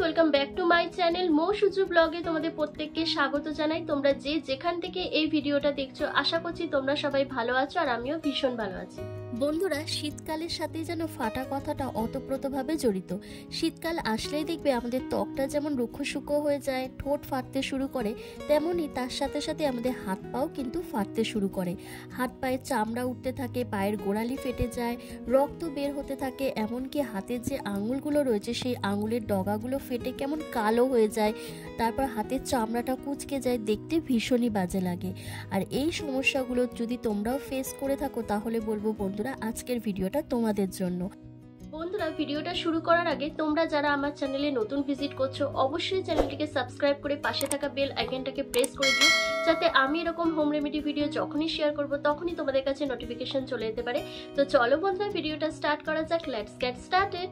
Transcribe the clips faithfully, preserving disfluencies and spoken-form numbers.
Welcome back to my channel Mo Suju ব্লগে তোমাদের প্রত্যেককে স্বাগত জানাই। তোমরা যে যেখান থেকে এই ভিডিওটা দেখছো আশা করছি তোমরা সবাই ভালো আছো আর আমিও ভীষণ ভালো আছি। বন্ধুরা, শীতকালের সাথে যেন ফাটা কথাটা ওতপ্রোতভাবে জড়িত। শীতকাল আসলেই দেখবে আমাদের ত্বকটা যেমন রুক্ষ সূক্ষ্ম হয়ে যায়, ঠোঁট ফাটতে শুরু করে, তেমনই তার সাথে সাথে আমাদের হাত পাও কিন্তু ফাটতে শুরু করে। হাত পায়ের চামড়া উঠতে থাকে, পায়ের গোড়ালি ফেটে যায়, রক্ত বের হতে থাকে, এমনকি হাতের যে আঙুলগুলো রয়েছে সেই আঙুলের ডগাগুলো ফেটে কেমন কালো হয়ে যায়, তারপর হাতের চামড়াটা কুঁচকে যায়, দেখতে ভীষণই বাজে লাগে। আর এই সমস্যাগুলো যদি তোমরাও ফেস করে থাকো তাহলে বলবো বন্ধুরা আজকের ভিডিওটা তোমাদের জন্য। বন্ধুরা, ভিডিওটা শুরু করার আগে তোমরা যারা আমার চ্যানেলে নতুন ভিজিট করছো অবশ্যই চ্যানেলটিকে সাবস্ক্রাইব করে পাশে থাকা বেল আইকনটাকে প্রেস করে দিও, যাতে আমি এরকম হোম রেমেডি ভিডিও যখনই শেয়ার করব তখনই তোমাদের কাছে নোটিফিকেশন চলে যেতে পারে। তো চলো বন্ধুরা, ভিডিওটা স্টার্ট করা যাক। Let's get started.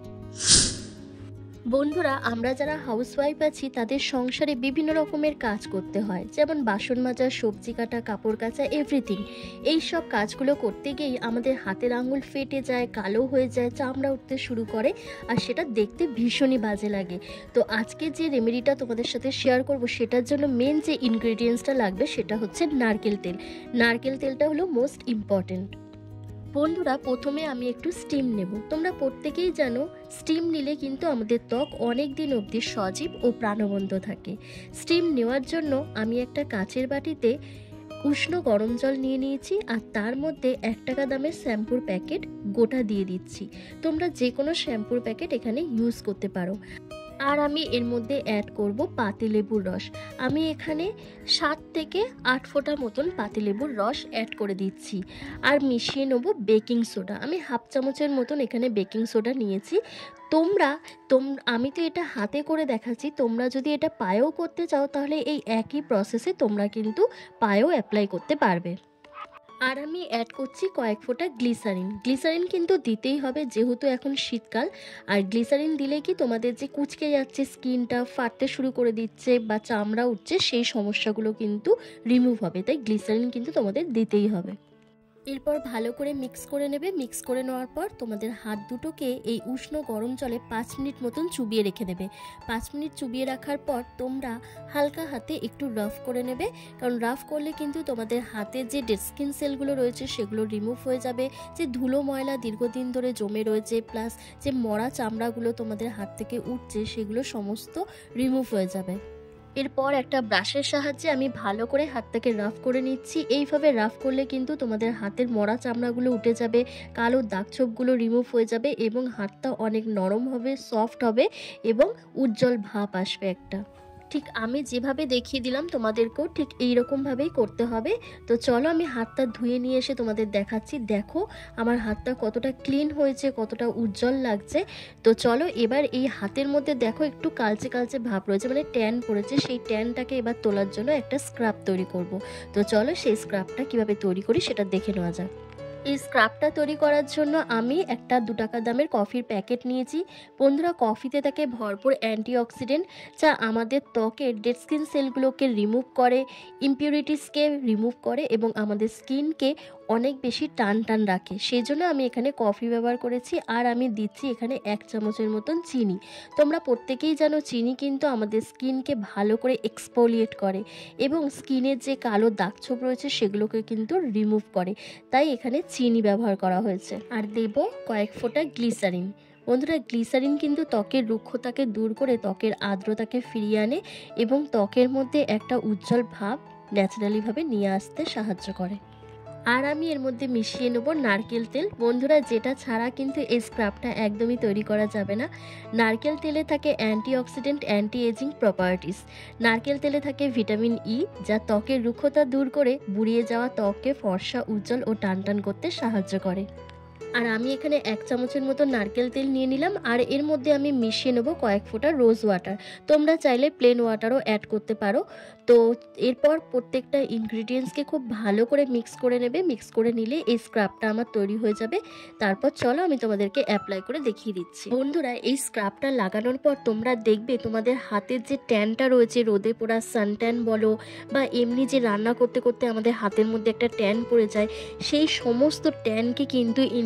বন্ধুরা, আমরা যারা হাউসওয়াইফ আছি তাদের সংসারে বিভিন্ন রকমের কাজ করতে হয়, যেমন বাসন মাজা, সবজি কাটা, কাপড় কাচা, এভরিথিং। এই সব কাজগুলো করতে গিয়েই আমাদের হাতের আঙুল ফেটে যায়, কালো হয়ে যায়, চামড়া উঠতে শুরু করে, আর সেটা দেখতে ভীষণই বাজে লাগে। তো আজকে যে রেমেডিটা তোমাদের সাথে শেয়ার করব সেটার জন্য মেন যে ইনগ্রেডিয়েন্টসটা লাগবে সেটা হচ্ছে নারকেল তেল। নারকেল তেলটা হলো মোস্ট ইম্পর্টেন্ট। বন্ধুরা, প্রথমে আমি একটু স্টিম নেব। তোমরা প্রত্যেকেই জানো স্টিম নিলে কিন্তু আমাদের ত্বক অনেক দিন অবধি সজীব ও প্রাণবন্ত থাকে। স্টিম নেওয়ার জন্য আমি একটা কাচের বাটিতে উষ্ণ গরম জল নিয়ে নিয়েছি, আর তার মধ্যে এক টাকা দামের শ্যাম্পুর প্যাকেট গোটা দিয়ে দিচ্ছি। তোমরা যে কোনো শ্যাম্পুর প্যাকেট এখানে ইউজ করতে পারো। আর আমি এর মধ্যে অ্যাড করব পাতিলেবুর রস। আমি এখানে সাত থেকে আট ফোঁটা মতন পাতিলেবুর রস অ্যাড করে দিচ্ছি। আর মিশিয়ে নেব বেকিং সোডা। আমি হাফ চামচের মতন এখানে বেকিং সোডা নিয়েছি। তোমরা তোম আমি তো এটা হাতে করে দেখাচ্ছি, তোমরা যদি এটা পায়েও করতে চাও তাহলে এই একই প্রসেসে তোমরা কিন্তু পায়েও অ্যাপ্লাই করতে পারবে। আর আমি অ্যাড করছি কয়েক ফোঁটা গ্লিসারিন। গ্লিসারিন কিন্তু দিতেই হবে যেহেতু এখন শীতকাল। আর গ্লিসারিন দিলে কি তোমাদের যে কুঁচকে যাচ্ছে, স্কিনটা ফাটতে শুরু করে দিচ্ছে বা চামড়া উঠছে, সেই সমস্যাগুলো কিন্তু রিমুভ হবে। তাই গ্লিসারিন কিন্তু তোমাদের দিতেই হবে। এরপর ভালো করে মিক্স করে নেবে। মিক্স করে নেওয়ার পর তোমাদের হাত দুটোকে এই উষ্ণ গরম জলে পাঁচ মিনিট মতন চুবিয়ে রেখে দেবে। পাঁচ মিনিট চুবিয়ে রাখার পর তোমরা হালকা হাতে একটু রাফ করে নেবে, কারণ রাফ করলে কিন্তু তোমাদের হাতে যে ডেড স্কিন সেলগুলো রয়েছে সেগুলো রিমুভ হয়ে যাবে। যে ধুলো ময়লা দীর্ঘদিন ধরে জমে রয়েছে, প্লাস যে মরা চামড়াগুলো তোমাদের হাত থেকে উঠছে সেগুলো সমস্ত রিমুভ হয়ে যাবে। এরপর একটা ব্রাশের সাহায্যে আমি ভালো করে হাতটাকে রাফ করে নিচ্ছি। এইভাবে রাফ করলে কিন্তু তোমাদের হাতের মরা চামড়াগুলো উঠে যাবে, কালো দাগ ছোপগুলো রিমুভ হয়ে যাবে এবং হাতটা অনেক নরম হবে, সফট হবে এবং উজ্জ্বল ভাব আসবে একটা। ঠিক আমি যেভাবে দেখিয়ে দিলাম তোমাদেরকেও ঠিক এইরকমভাবেই করতে হবে। তো চলো আমি হাতটা ধুয়ে নিয়ে এসে তোমাদের দেখাচ্ছি। দেখো আমার হাতটা কতটা ক্লিন হয়েছে, কতটা উজ্জ্বল লাগছে। তো চলো এবার এই হাতের মধ্যে দেখো একটু কালচে কালচে ভাব রয়েছে, মানে ট্যান পড়েছে। সেই ট্যানটাকে এবার তোলার জন্য একটা স্ক্রাব তৈরি করব। তো চলো সেই স্ক্রাবটা কিভাবে তৈরি করি সেটা দেখে নেওয়া যাক। এই স্ক্রাবটা তৈরি করার জন্য আমি একটা দু টাকা দামের কফির প্যাকেট নিয়েছি। বন্ধুরা, কফিতে থাকে ভরপুর অ্যান্টিঅক্সিডেন্ট, যা আমাদের ত্বকের ডেড স্কিন সেলগুলোকে রিমুভ করে, ইমপিউরিটিসকে রিমুভ করে এবং আমাদের স্কিনকে অনেক বেশি টান টান রাখে। সেই জন্য আমি এখানে কফি ব্যবহার করেছি। আর আমি দিচ্ছি এখানে এক চামচের মতন চিনি। তোমরা প্রত্যেকেই জানো চিনি কিন্তু আমাদের স্কিনকে ভালো করে এক্সফোলিয়েট করে এবং স্কিনের যে কালো দাগ ছোপ রয়েছে সেগুলোকে কিন্তু রিমুভ করে। তাই এখানে চিনি ব্যবহার করা হয়েছে। আর দেব কয়েক ফোঁটা গ্লিসারিন। বন্ধুরা, গ্লিসারিন কিন্তু ত্বকের রুক্ষতাকে দূর করে ত্বকের আর্দ্রতাকে ফিরিয়ে আনে এবং ত্বকের মধ্যে একটা উজ্জ্বল ভাব ন্যাচারালিভাবে নিয়ে আসতে সাহায্য করে। আর আমি এর মধ্যে মিশিয়ে নেব নারকেল তেল। বন্ধুরা, যেটা ছাড়া কিন্তু এই স্ক্রাবটা একদমই তৈরি করা যাবে না। নারকেল তেলে থাকে অ্যান্টিঅক্সিডেন্ট, অ্যান্টি এজিং প্রপার্টিস। নারকেল তেলে থাকে ভিটামিন ই, যা ত্বকের রুক্ষতা দূর করে বুড়িয়ে যাওয়া ত্বককে ফর্সা, উজ্জ্বল ও টানটান করতে সাহায্য করে। আর আমি এখানে এক চামচের মতো নারকেল তেল নিয়ে নিলাম। আর এর মধ্যে আমি মিশিয়ে নেবো কয়েক ফোঁটা রোজ ওয়াটার। তোমরা চাইলে প্লেন ওয়াটারও অ্যাড করতে পারো। তো এরপর প্রত্যেকটা ইনগ্রিডিয়েন্টসকে খুব ভালো করে মিক্স করে নেবে। মিক্স করে নিলে এই স্ক্রাবটা আমার তৈরি হয়ে যাবে। তারপর চলো আমি তোমাদেরকে অ্যাপ্লাই করে দেখিয়ে দিচ্ছি। বন্ধুরা, এই স্ক্রাবটা লাগানোর পর তোমরা দেখবে তোমাদের হাতের যে ট্যানটা রয়েছে, রোদে পোড়া সানট্যান বলো বা এমনি যে রান্না করতে করতে আমাদের হাতের মধ্যে একটা ট্যান পড়ে যায়, সেই সমস্ত ট্যানকে কিন্তু ইন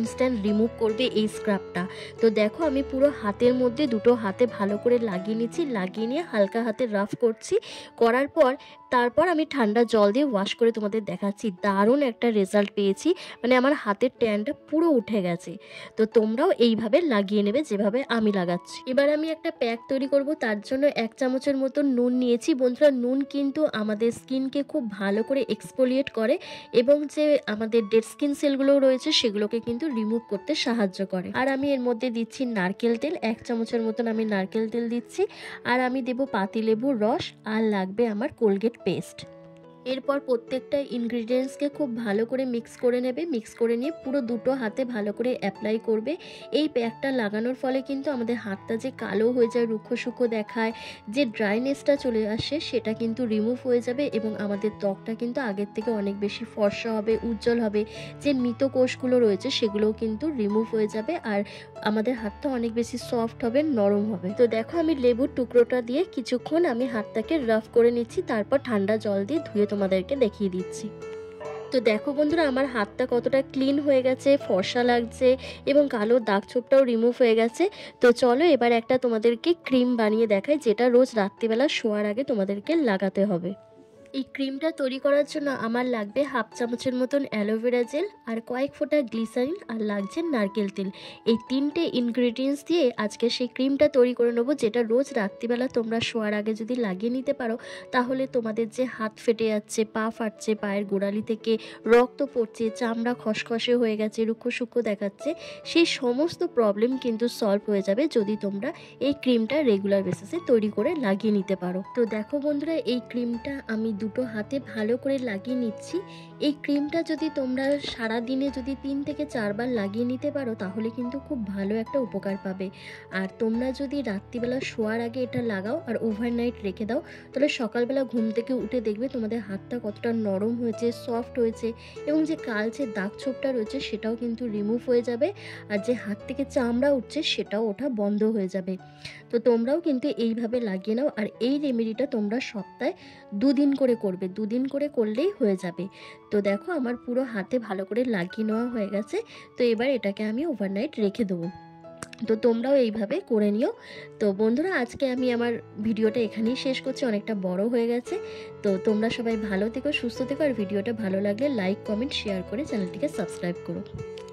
ইনস্ট্যান্ট রিমুভ করবে এই স্ক্রাবটা। তো দেখো আমি পুরো হাতের মধ্যে দুটো হাতে ভালো করে লাগিয়ে নিচ্ছি, লাগিয়ে নিয়ে হালকা হাতে রাফ করছি, করার পর তারপর আমি ঠান্ডা জল দিয়ে ওয়াশ করে তোমাদের দেখাচ্ছি। দারুণ একটা রেজাল্ট পেয়েছি, মানে আমার হাতের ট্যানটা পুরো উঠে গেছে। তো তোমরাও এইভাবে লাগিয়ে নেবে যেভাবে আমি লাগাচ্ছি। এবার আমি একটা প্যাক তৈরি করব, তার জন্য এক চামচের মতো নুন নিয়েছি। বন্ধুরা, নুন কিন্তু আমাদের স্কিনকে খুব ভালো করে এক্সফোলিয়েট করে এবং যে আমাদের ডেড স্কিন সেলগুলো রয়েছে সেগুলোকে কিন্তু রিমুভ করতে সাহায্য করে। আর আমি এর মধ্যে দিচ্ছি নারকেল তেল, এক চামচের মতন আমি নারকেল তেল দিচ্ছি। আর আমি দেবো পাতিলেবুর রস, আর লাগবে আমার কোলগেট পেস্ট। এরপর প্রত্যেকটা ইনগ্রিডিয়েন্টসকে খুব ভালো করে মিক্স করে নেবে, মিক্স করে নিয়ে পুরো দুটো হাতে ভালো করে অ্যাপ্লাই করবে। এই প্যাকটা লাগানোর ফলে কিন্তু আমাদের হাতটা যে কালো হয়ে যায়, রুক্ষ সুক্ষ দেখায়, যে ড্রাইনেসটা চলে আসে সেটা কিন্তু রিমুভ হয়ে যাবে এবং আমাদের ত্বকটা কিন্তু আগের থেকে অনেক বেশি ফর্সা হবে, উজ্জ্বল হবে। যে মৃত কোষগুলো রয়েছে সেগুলোও কিন্তু রিমুভ হয়ে যাবে আর আমাদের হাতটা অনেক বেশি সফট হবে, নরম হবে। তো দেখো আমি লেবুর টুকরোটা দিয়ে কিছুক্ষণ আমি হাতটাকে রাফ করে নিচ্ছি, তারপর ঠান্ডা জল দিয়ে ধুয়ে তোমাদেরকে দেখিয়ে দিচ্ছি। তো দেখো বন্ধুরা, আমার হাতটা কতটা ক্লিন হয়ে গেছে, ফর্সা লাগছে এবং কালো দাগ ছোপটাও রিমুভ হয়ে গেছে। তো চলো এবার একটা তোমাদেরকে ক্রিম বানিয়ে দেখাই, যেটা রোজ রাত্রিবেলা শোয়ার আগে তোমাদেরকে লাগাতে হবে। এই ক্রিমটা তৈরি করার জন্য আমার লাগবে হাফ চামচের মতন অ্যালোভেরা জেল, আর কয়েক ফোঁটা গ্লিসারিন, আর লাগছে নারকেল তেল। এই তিনটে ইনগ্রিডিয়েন্টস দিয়ে আজকে সেই ক্রিমটা তৈরি করে নেবো, যেটা রোজ রাত্রিবেলা তোমরা শোয়ার আগে যদি লাগিয়ে নিতে পারো তাহলে তোমাদের যে হাত ফেটে যাচ্ছে, পা ফাটছে, পায়ের গোড়ালি থেকে রক্ত পড়ছে, চামড়া খসখসে হয়ে গেছে, রুক্ষ সুক্ষ দেখাচ্ছে, সেই সমস্ত প্রবলেম কিন্তু সলভ হয়ে যাবে যদি তোমরা এই ক্রিমটা রেগুলার বেসিসে তৈরি করে লাগিয়ে নিতে পারো। তো দেখো বন্ধুরা, এই ক্রিমটা আমি দুটো হাতে ভালো করে লাগিয়ে নিচ্ছি। এই ক্রিমটা যদি তোমরা সারা দিনে যদি তিন থেকে চারবার লাগিয়ে নিতে পারো তাহলে কিন্তু খুব ভালো একটা উপকার পাবে। আর তোমরা যদি রাত্রিবেলা শোয়ার আগে এটা লাগাও আর ওভারনাইট রেখে দাও, তাহলে সকালবেলা ঘুম থেকে উঠে দেখবে তোমাদের হাতটা কতটা নরম হয়েছে, সফট হয়েছে এবং যে কালচে দাগ ছোপটা রয়েছে সেটাও কিন্তু রিমুভ হয়ে যাবে, আর যে হাত থেকে চামড়া উঠছে সেটাও ওঠা বন্ধ হয়ে যাবে। তো তোমরাও কিন্তু এইভাবে লাগিয়ে নাও, আর এই রেমেডিটা তোমরা সপ্তাহে দুদিন করে করবে, দুদিন করে করলেই হয়ে যাবে। তো দেখো আমার পুরো হাতে ভালো করে লাগিয়ে নেওয়া হয়ে গেছে। তো এবার এটাকে আমি ওভারনাইট রেখে দেবো। তো তোমরাও এইভাবে করে নিও। তো বন্ধুরা, আজকে আমি আমার ভিডিওটা এখানেই শেষ করছি, অনেকটা বড় হয়ে গেছে। তো তোমরা সবাই ভালো থেকো, সুস্থ থেকো, আর ভিডিওটা ভালো লাগলে লাইক, কমেন্ট, শেয়ার করে চ্যানেলটিকে সাবস্ক্রাইব করো।